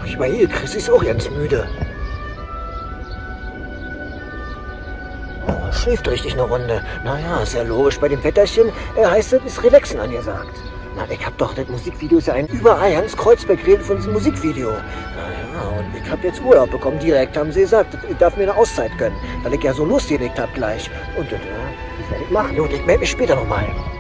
Ich meine, hier, Chris ist auch ganz müde. Oh, schläft richtig eine Runde. Naja, ist ja logisch. Bei dem Wetterchen heißt es, ist Relaxen angesagt. Na, ich hab doch das Musikvideo, ist ja ein überall Hans Kreuzberg redet von diesem Musikvideo. Naja, und ich hab jetzt Urlaub bekommen direkt, haben sie gesagt. Ich darf mir eine Auszeit gönnen, weil ich ja so losgelegt hab gleich. Und das werde ich machen. Und ich melde mich später nochmal.